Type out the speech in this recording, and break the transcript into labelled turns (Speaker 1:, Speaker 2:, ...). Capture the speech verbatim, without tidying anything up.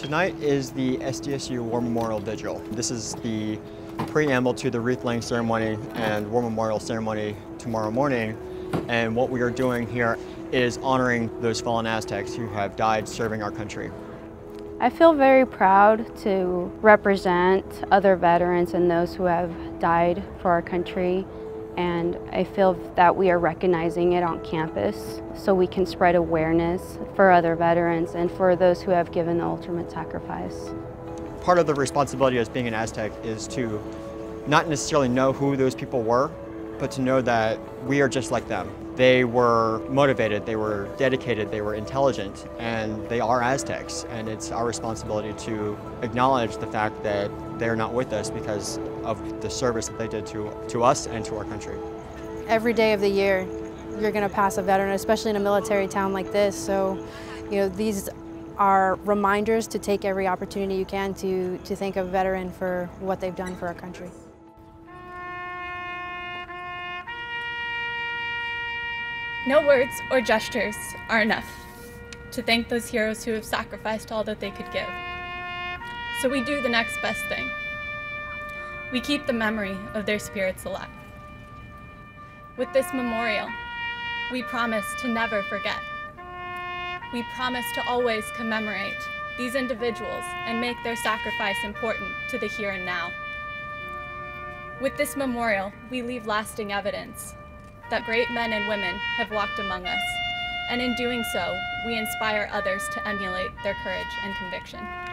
Speaker 1: Tonight is the S D S U War Memorial Vigil. This is the preamble to the wreath-laying ceremony and War Memorial ceremony tomorrow morning. And what we are doing here is honoring those fallen Aztecs who have died serving our country.
Speaker 2: I feel very proud to represent other veterans and those who have died for our country, and I feel that we are recognizing it on campus so we can spread awareness for other veterans and for those who have given the ultimate sacrifice.
Speaker 1: Part of the responsibility as being an Aztec is to not necessarily know who those people were, but to know that we are just like them. They were motivated, they were dedicated, they were intelligent, and they are Aztecs. And it's our responsibility to acknowledge the fact that they're not with us because of the service that they did to, to us and to our country.
Speaker 3: Every day of the year, you're going to pass a veteran, especially in a military town like this. So, you know, these are reminders to take every opportunity you can to, to thank a veteran for what they've done for our country.
Speaker 4: No words or gestures are enough to thank those heroes who have sacrificed all that they could give. So we do the next best thing. We keep the memory of their spirits alive. With this memorial, we promise to never forget. We promise to always commemorate these individuals and make their sacrifice important to the here and now. With this memorial, we leave lasting evidence that great men and women have walked among us, and in doing so, we inspire others to emulate their courage and conviction.